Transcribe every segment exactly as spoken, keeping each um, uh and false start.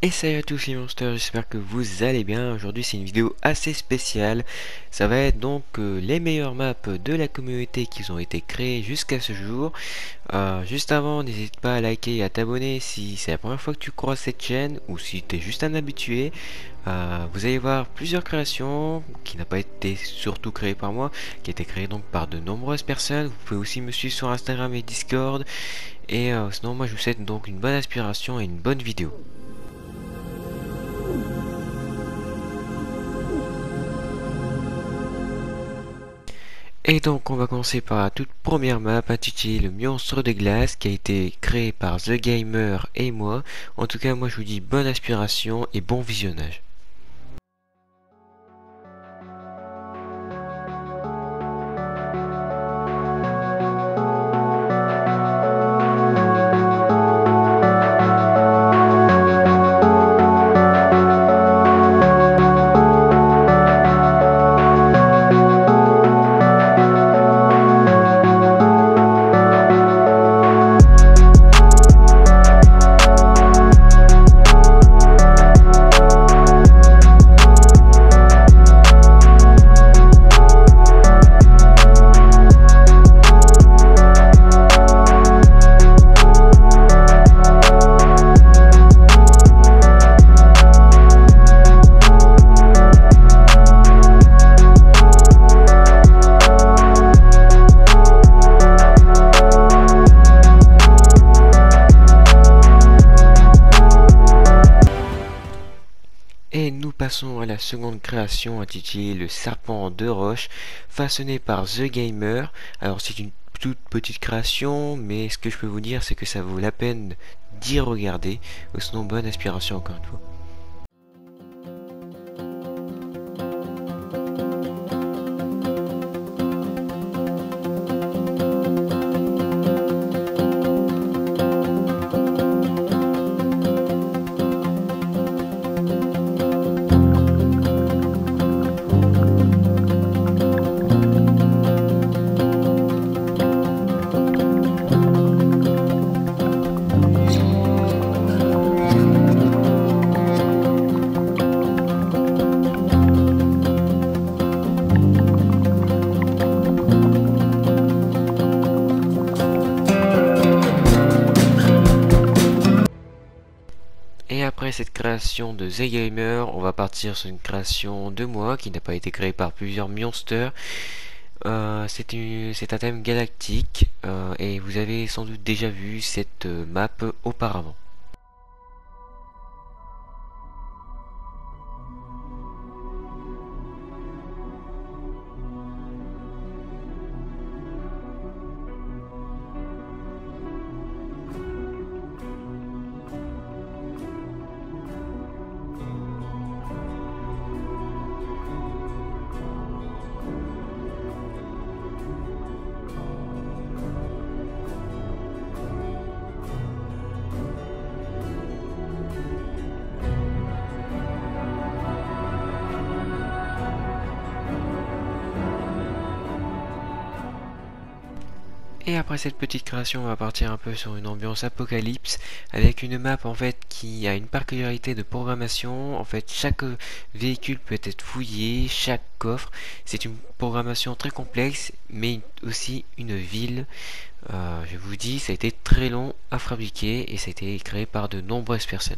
Et salut à tous les monsters, j'espère que vous allez bien. Aujourd'hui c'est une vidéo assez spéciale. Ça va être donc euh, les meilleures maps de la communauté qui ont été créées jusqu'à ce jour. Euh, juste avant, n'hésite pas à liker et à t'abonner si c'est la première fois que tu croises cette chaîne ou si tu es juste un habitué. Euh, vous allez voir plusieurs créations qui n'ont pas été surtout créées par moi, qui ont été créées donc par de nombreuses personnes. Vous pouvez aussi me suivre sur Instagram et Discord. Et euh, sinon moi je vous souhaite donc une bonne inspiration et une bonne vidéo. Et donc on va commencer par la toute première map intitulée le monstre de glace qui a été créé par The Gamer et moi. En tout cas moi je vous dis bonne inspiration et bon visionnage. Et nous passons à la seconde création intitulée le serpent de roche, façonné par The Gamer. Alors c'est une toute petite création, mais ce que je peux vous dire c'est que ça vaut la peine d'y regarder. Sinon bonne inspiration encore une fois. Et après cette création de The Gamer, on va partir sur une création de moi qui n'a pas été créée par plusieurs monsters. Euh, c'est un thème galactique euh, et vous avez sans doute déjà vu cette euh, map auparavant. Et après cette petite création, on va partir un peu sur une ambiance apocalypse avec une map en fait qui a une particularité de programmation. En fait, chaque véhicule peut être fouillé, chaque coffre. C'est une programmation très complexe, mais aussi une ville. Euh, je vous dis, ça a été très long à fabriquer et ça a été créé par de nombreuses personnes.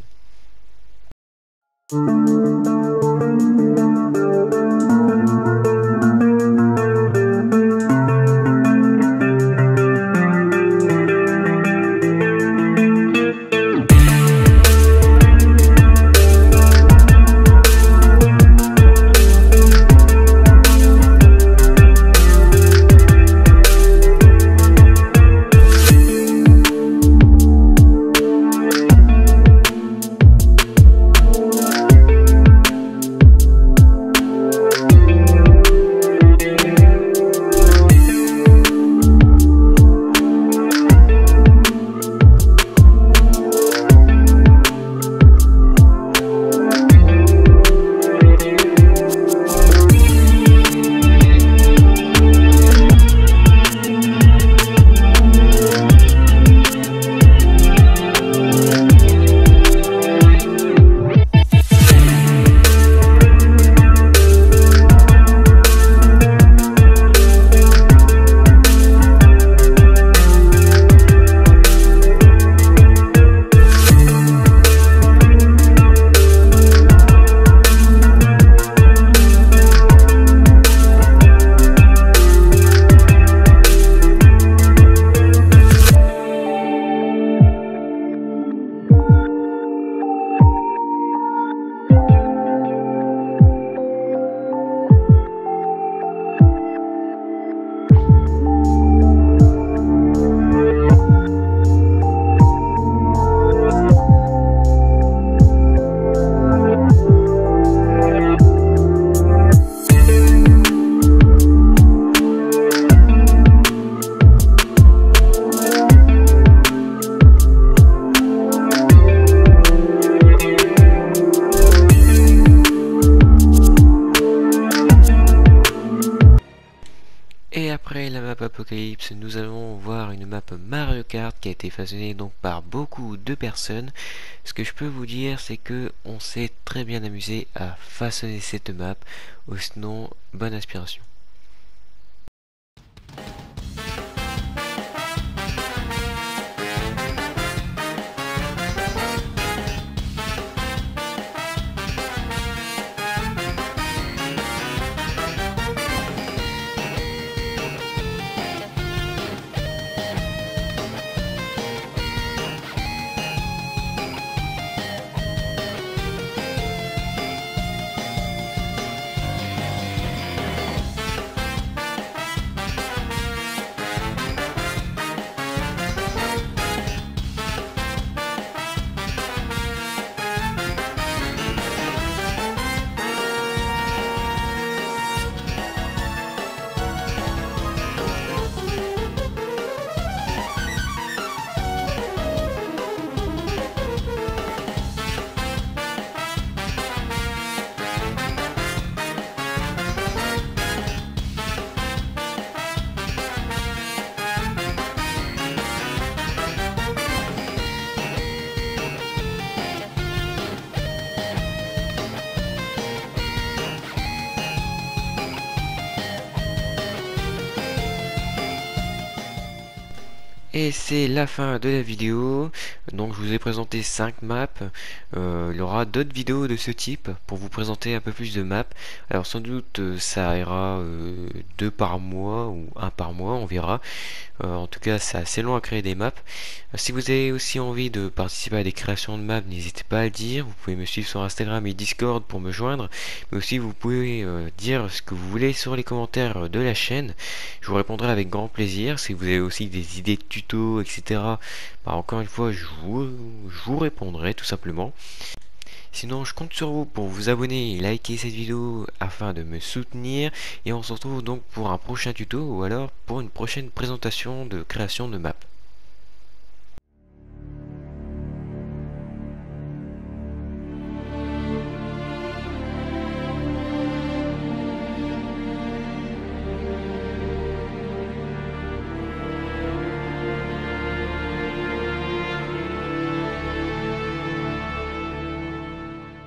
Apocalypse, nous allons voir une map Mario Kart qui a été façonnée donc par beaucoup de personnes. Ce que je peux vous dire, c'est que on s'est très bien amusé à façonner cette map. Sinon, bonne inspiration. Et c'est la fin de la vidéo. Donc je vous ai présenté cinq maps. Euh, il y aura d'autres vidéos de ce type pour vous présenter un peu plus de maps. Alors sans doute euh, ça ira euh, deux par mois ou un par mois, on verra. Euh, en tout cas c'est assez long à créer des maps. Euh, si vous avez aussi envie de participer à des créations de maps, n'hésitez pas à le dire. Vous pouvez me suivre sur Instagram et Discord pour me joindre. Mais aussi vous pouvez euh, dire ce que vous voulez sur les commentaires de la chaîne. Je vous répondrai avec grand plaisir. Si vous avez aussi des idées de tutos, et cetera. Bah, encore une fois, je vous, je vous répondrai tout simplement. Sinon, je compte sur vous pour vous abonner et liker cette vidéo afin de me soutenir. Et on se retrouve donc pour un prochain tuto ou alors pour une prochaine présentation de création de map.